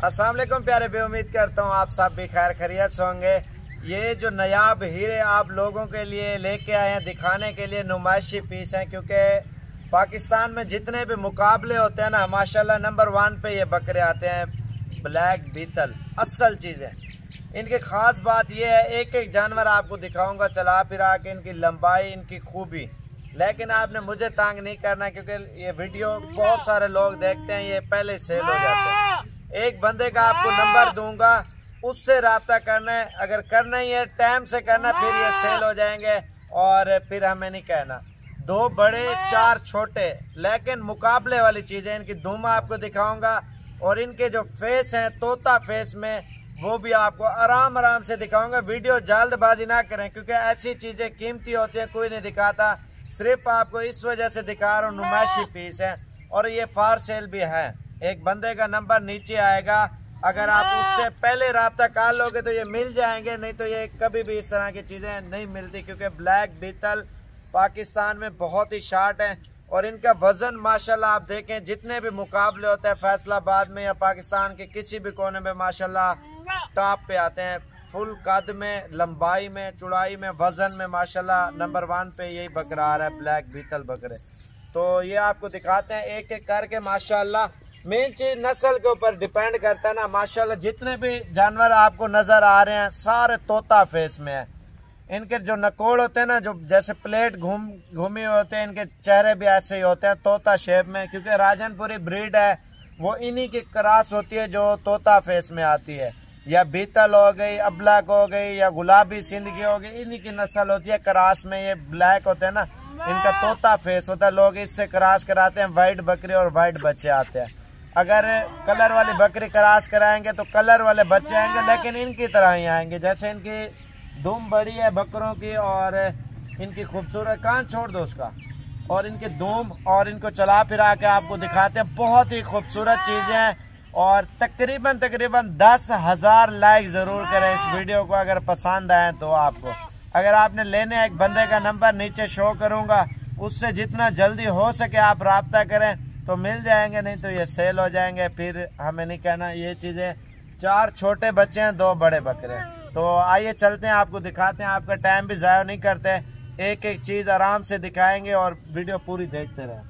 अस्सलाम वालेकुम प्यारे भाई, उम्मीद करता हूँ आप सब भी खैर खैरियत से होंगे। ये जो नायाब हीरे आप लोगों के लिए लेके आए हैं दिखाने के लिए नुमाइशी पीस हैं, क्योंकि पाकिस्तान में जितने भी मुकाबले होते हैं ना माशाल्लाह नंबर 1 पे ये बकरे आते हैं। ब्लैक बीतल असल चीज़ें, इनकी ख़ास बात ये है एक एक जानवर आपको दिखाऊंगा चला फिरा के, इनकी लंबाई, इनकी खूबी। लेकिन आपने मुझे तंग नहीं करना क्योंकि ये वीडियो बहुत सारे लोग देखते हैं, ये पहले सेल हो जाते हैं। एक बंदे का आपको नंबर दूंगा, उससे रब्ता करना है, अगर करना ही है टाइम से करना, फिर ये सेल हो जाएंगे और फिर हमें नहीं कहना। 2 बड़े 4 छोटे, लेकिन मुकाबले वाली चीज़ है। इनकी धूम आपको दिखाऊंगा और इनके जो फेस हैं तोता फेस में, वो भी आपको आराम आराम से दिखाऊंगा। वीडियो जल्दबाजी ना करें क्योंकि ऐसी चीज़ें कीमती होती हैं, कोई नहीं दिखाता। सिर्फ आपको इस वजह से दिखा रहा हूँ, नुमाइशी पीस है और ये फार सेल भी है। एक बंदे का नंबर नीचे आएगा, अगर आप उससे पहले रब्ता कर लोगे तो ये मिल जाएंगे, नहीं तो ये कभी भी इस तरह की चीज़ें नहीं मिलती। क्योंकि ब्लैक बीतल पाकिस्तान में बहुत ही शार्ट है और इनका वजन माशाल्लाह आप देखें, जितने भी मुकाबले होते हैं फैसलाबाद में या पाकिस्तान के किसी भी कोने में माशाल्लाह टॉप पे आते हैं। फुल कद में, लंबाई में, चौड़ाई में, वजन में माशाल्लाह नंबर 1 पे यही बकरा आ रहा है, ब्लैक बीतल बकरे। तो ये आपको दिखाते हैं एक एक करके माशाल्लाह। मेन चीज नस्ल के ऊपर डिपेंड करता है ना माशाल्लाह। जितने भी जानवर आपको नजर आ रहे हैं सारे तोता फेस में है। इनके जो नकोड़ होते हैं ना, जो जैसे प्लेट घूमी होते हैं, इनके चेहरे भी ऐसे ही होते हैं तोता शेप में, क्योंकि राजनपुरी ब्रीड है, वो इन्हीं की क्रॉस होती है जो तोता फेस में आती है। या बीतल हो गई, अबलक हो गई, या गुलाबी सिंदगी हो गई, इन्हीं की नस्ल होती है। क्रॉस में ये ब्लैक होते हैं ना, इनका तोता फेस होता है, लोग इससे क्रॉस कराते हैं। वाइट बकरी और वाइट बच्चे आते हैं। अगर कलर वाली बकरी क्रॉस कराएंगे तो कलर वाले बच्चे आएंगे, लेकिन इनकी तरह ही आएंगे। जैसे इनकी दुम बड़ी है बकरों की और इनकी खूबसूरत, कान छोड़ दो उसका, और इनकी दुम, और इनको चला फिरा के आपको दिखाते हैं। बहुत ही खूबसूरत चीज़ें हैं और तकरीबन 10,000 लाइक ज़रूर करें इस वीडियो को अगर पसंद आए तो। आपको अगर आपने लेने, एक बंदे का नंबर नीचे शो करूँगा, उससे जितना जल्दी हो सके आप रब्ता करें तो मिल जाएंगे, नहीं तो ये सेल हो जाएंगे, फिर हमें नहीं कहना। ये चीज़ें 4 छोटे बच्चे हैं, 2 बड़े बकरे। तो आइए चलते हैं, आपको दिखाते हैं, आपका टाइम भी ज़ाया नहीं करते, एक एक चीज़ आराम से दिखाएंगे और वीडियो पूरी देखते रहें।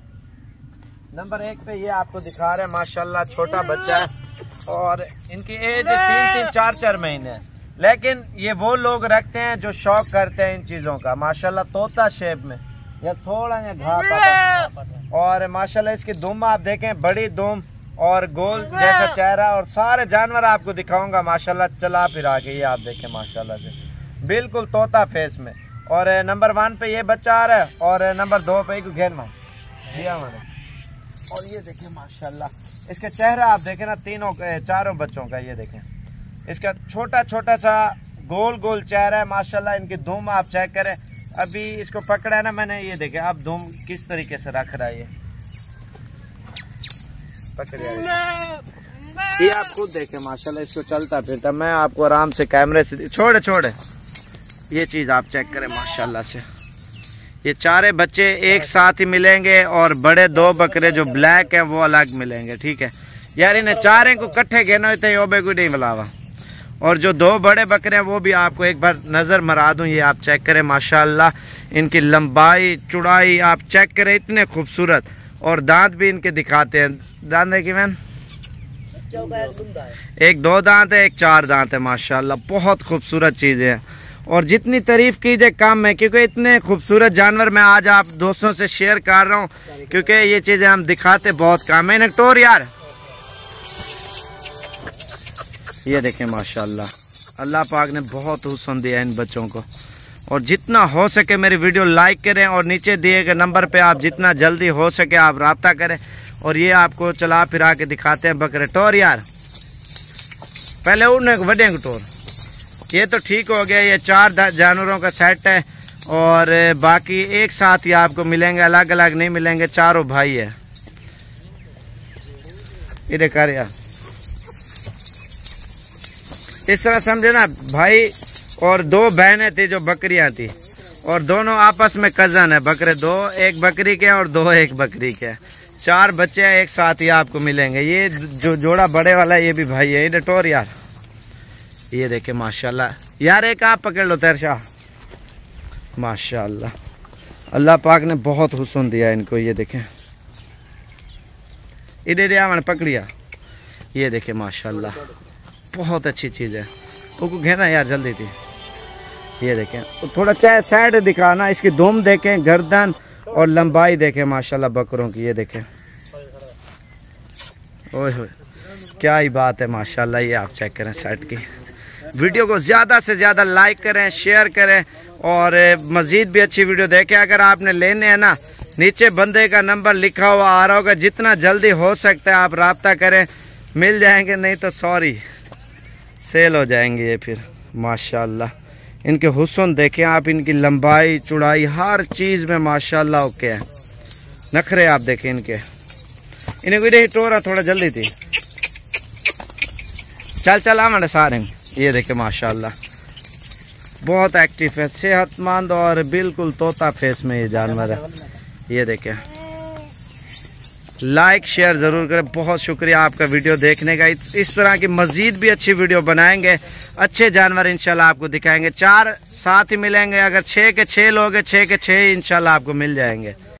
नंबर 1 पे ये आपको दिखा रहे हैं माशाल्लाह, छोटा बच्चा है और इनकी एज 3-3, 4-4 महीने है। लेकिन ये वो लोग रखते हैं जो शौक करते हैं इन चीज़ों का। माशाल्लाह तोता शेप में या थोड़ा या घा, और माशाल्लाह इसकी दुम आप देखें, बड़ी दुम और गोल जैसा चेहरा, और सारे जानवर आपको दिखाऊंगा माशाल्लाह चला फिरा के। ये आप देखें माशाल्लाह से बिल्कुल तोता फेस में। और नंबर 1 पे ये बच्चा आ रहा है और नंबर 2 पे घेर में दिया मैंने। और ये देखें माशाल्लाह इसका चेहरा आप देखें ना, चारों बच्चों का। ये देखें इसका छोटा छोटा सा गोल गोल चेहरा है माशाल्लाह। इनकी धूम आप चेक करें, अभी इसको पकड़ा है ना मैंने, ये देखें अब धूम किस तरीके से रख रहा है। ये पकड़िए, ये आप खुद देखें माशाल्लाह इसको चलता फिरता। मैं आपको आराम से कैमरे से छोड़े ये चीज़ आप चेक करें माशाल्लाह से। ये 4 बच्चे एक साथ ही मिलेंगे और बड़े 2 बकरे जो ब्लैक हैं वो अलग मिलेंगे, ठीक है यार। इन्हें 4 को कट्ठे घेनो इतने ओबे को नहीं मिलावा। और जो 2 बड़े बकरे हैं वो भी आपको एक बार नज़र मरा दूं, ये आप चेक करें माशाल्लाह। इनकी लंबाई, चौड़ाई आप चेक करें, इतने खूबसूरत। और दांत भी इनके दिखाते हैं, दांत है कि मैन, एक 2 दांत है, एक 4 दांत है माशाल्लाह। बहुत खूबसूरत चीज़ें हैं और जितनी तारीफ कीजिए कम है, क्योंकि इतने खूबसूरत जानवर मैं आज आप दोस्तों से शेयर कर रहा हूँ, क्योंकि ये चीज़ें हम दिखाते बहुत कम है। नकटोर यार, ये देखें माशाल्लाह अल्लाह पाक ने बहुत हुस्न दिया इन बच्चों को। और जितना हो सके मेरी वीडियो लाइक करें और नीचे दिए गए नंबर पे आप जितना जल्दी हो सके आप रब्ता करें। और ये आपको चला फिरा के दिखाते हैं बकरे। टोर यार, पहले उन्हें बड़े टोर, ये तो ठीक हो गया। ये 4 जानवरों का सेट है और बाकी एक साथ ही आपको मिलेंगे, अलग अलग नहीं मिलेंगे, चारों भाई है। ये कर यार, इस तरह समझे ना भाई, और 2 बहनें थी जो बकरियां थी और दोनों आपस में कजन है। बकरे 2 एक बकरी के और 2 एक बकरी के। 4 बच्चे हैं, एक साथ ही आपको मिलेंगे। ये जो जोड़ा बड़े वाला है ये भी भाई है। डटोर यार, ये देखे माशाल्लाह यार, एक आप पकड़ लो तेरशाह। माशाल्लाह अल्लाह पाक ने बहुत हुस्न दिया इनको। ये देखें, इधर आवन पकड़िया। ये देखे माशाल्लाह बहुत अच्छी चीज़ है। उसको घेना यार जल्दी थी। ये देखें, थोड़ा चाहे साइड दिखाना, इसकी दुम देखें, गर्दन और लंबाई देखें माशाल्लाह बकरों की। ये देखें, ओए होए क्या ही बात है माशाल्लाह। ये आप चेक करें सेट की। वीडियो को ज़्यादा से ज़्यादा लाइक करें, शेयर करें और मज़ीद भी अच्छी वीडियो देखें। अगर आपने लेने हैं ना, नीचे बंदे का नंबर लिखा हुआ आ रहा होगा, जितना जल्दी हो सकता है आप रब्ता करें, मिल जाएंगे, नहीं तो सॉरी सेल हो जाएंगे ये फिर। माशाल्लाह इनके हुस्न देखें आप, इनकी लंबाई चौड़ाई हर चीज़ में माशाल्लाह ओके है। नखरे आप देखें इनके। इन्हें कोई टोरा थोड़ा जल्दी थी। चल हमारे सारे। ये देखे माशाल्लाह बहुत एक्टिव है, सेहतमंद और बिल्कुल तोता फेस में ये जानवर है। ये देखें, लाइक शेयर ज़रूर करें। बहुत शुक्रिया आपका वीडियो देखने का। इस तरह की मज़ीद भी अच्छी वीडियो बनाएंगे, अच्छे जानवर इंशाल्लाह आपको दिखाएंगे। 4 साथ ही मिलेंगे। अगर 6 के 6 लोग हैं, 6 के 6 इंशाल्लाह आपको मिल जाएंगे।